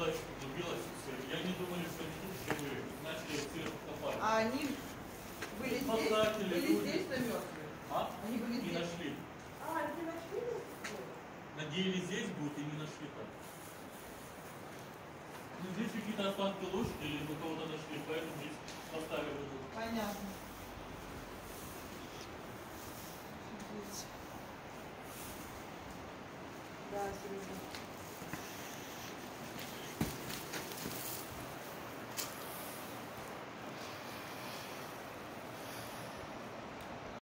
туда углубилась. Я не думали, что они тут живые. Начали сверху копать. А они были здесь замерзли? А? Они были не здесь? Нашли. А, они нашли? Надеялись здесь будут и не нашли там. Ну, здесь какие-то останки лошади или мы кого-то нашли, поэтому здесь поставили. Понятно. Да, Сережа.